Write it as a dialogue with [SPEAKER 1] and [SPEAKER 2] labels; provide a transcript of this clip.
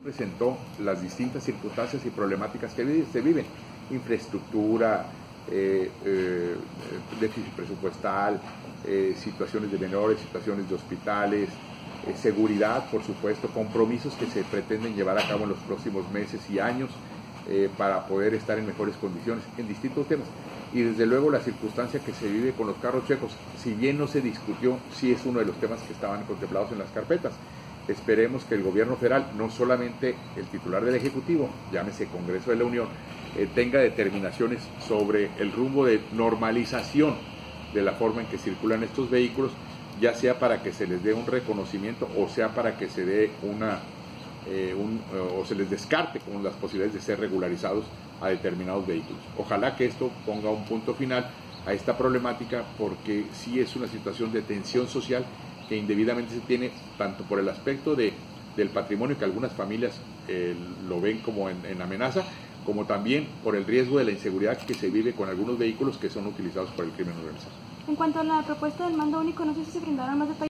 [SPEAKER 1] Presentó las distintas circunstancias y problemáticas que se viven: infraestructura, déficit presupuestal, situaciones de menores, situaciones de hospitales, seguridad, por supuesto, compromisos que se pretenden llevar a cabo en los próximos meses y años para poder estar en mejores condiciones en distintos temas. Y desde luego la circunstancia que se vive con los carros chuecos, si bien no se discutió, sí es uno de los temas que estaban contemplados en las carpetas. Esperemos que el gobierno federal, no solamente el titular del Ejecutivo, llámese Congreso de la Unión, tenga determinaciones sobre el rumbo de normalización de la forma en que circulan estos vehículos, ya sea para que se les dé un reconocimiento o sea para que se dé o se les descarte con las posibilidades de ser regularizados a determinados vehículos. Ojalá que esto ponga un punto final a esta problemática, porque sí es una situación de tensión social que indebidamente se tiene, tanto por el aspecto del patrimonio, que algunas familias lo ven como en amenaza, como también por el riesgo de la inseguridad que se vive con algunos vehículos que son utilizados por el crimen organizado.
[SPEAKER 2] En cuanto a la propuesta del mando único, no sé si se brindaron más detalles.